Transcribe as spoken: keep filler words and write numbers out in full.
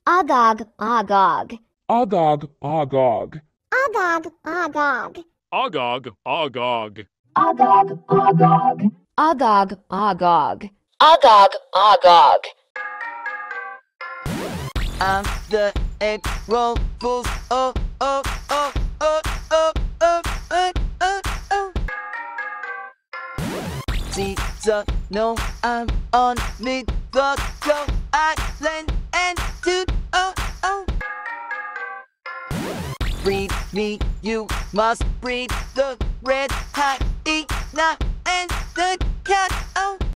Agog, agog. Agog, agog. Agog, agog. Agog, agog. Agog, agog. Agog, agog. Agog, agog. I'm the egg roll fools. Oh, oh, oh, oh, oh, oh, oh, oh, oh. Caesar, no, I'm on me the go island and to oh, oh. Breed me, you must breed the red hyena and the cat. Oh.